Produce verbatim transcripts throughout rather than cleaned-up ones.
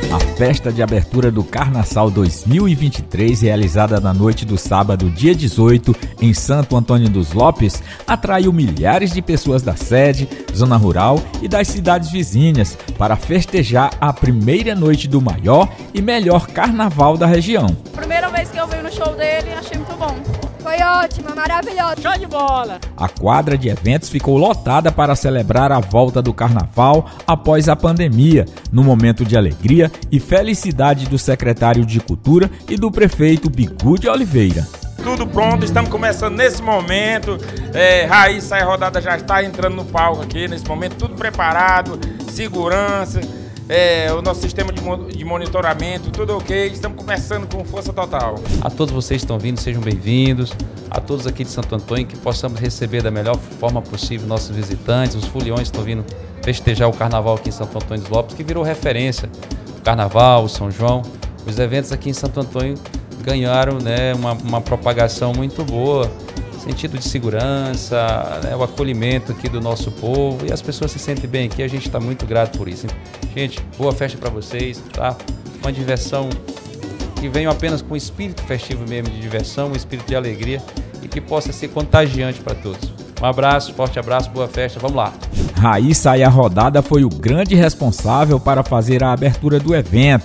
A festa de abertura do Carnaçal dois mil e vinte e três, realizada na noite do sábado, dia dezoito, em Santo Antônio dos Lopes, atraiu milhares de pessoas da sede, zona rural e das cidades vizinhas para festejar a primeira noite do maior e melhor carnaval da região. Primeira vez que eu vi no show dele, achei muito bom. Foi ótima, maravilhosa. Show de bola! A quadra de eventos ficou lotada para celebrar a volta do carnaval após a pandemia, no momento de alegria e felicidade do secretário de Cultura e do prefeito Bigude Oliveira. Tudo pronto, estamos começando nesse momento. É, Raíssa e Rodada já está entrando no palco aqui nesse momento, tudo preparado, segurança. É, o nosso sistema de, de monitoramento, tudo ok, estamos começando com força total. A todos vocês que estão vindo, sejam bem-vindos. A todos aqui de Santo Antônio, que possamos receber da melhor forma possível nossos visitantes, os foliões que estão vindo festejar o carnaval aqui em Santo Antônio dos Lopes, que virou referência. O carnaval, o São João, os eventos aqui em Santo Antônio ganharam, né, uma, uma propagação muito boa. Sentido de segurança, né, o acolhimento aqui do nosso povo, e as pessoas se sentem bem aqui, a gente está muito grato por isso. Gente, boa festa para vocês, tá? Uma diversão que venha apenas com espírito festivo mesmo, de diversão, um espírito de alegria, e que possa ser contagiante para todos. Um abraço, forte abraço, boa festa, vamos lá! Raíssa e a Rodada foi o grande responsável para fazer a abertura do evento.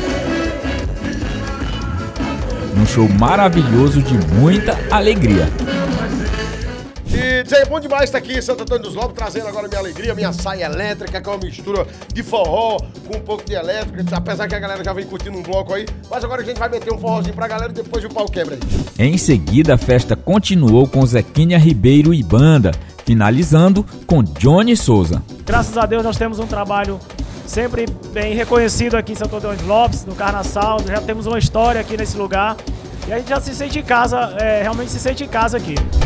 Um show maravilhoso de muita alegria. E dizer, é bom demais estar aqui em Santo Antônio dos Lopes, trazendo agora minha alegria, minha saia elétrica, que é uma mistura de forró com um pouco de elétrica, apesar que a galera já vem curtindo um bloco aí, mas agora a gente vai meter um forrozinho pra galera e depois o pau quebra aí. Em seguida, a festa continuou com Zequinha Ribeiro e banda, finalizando com Johnny Souza. Graças a Deus nós temos um trabalho sempre bem reconhecido aqui em Santo Antônio dos Lopes, no Carnaçal, já temos uma história aqui nesse lugar, e a gente já se sente em casa, é, realmente se sente em casa aqui.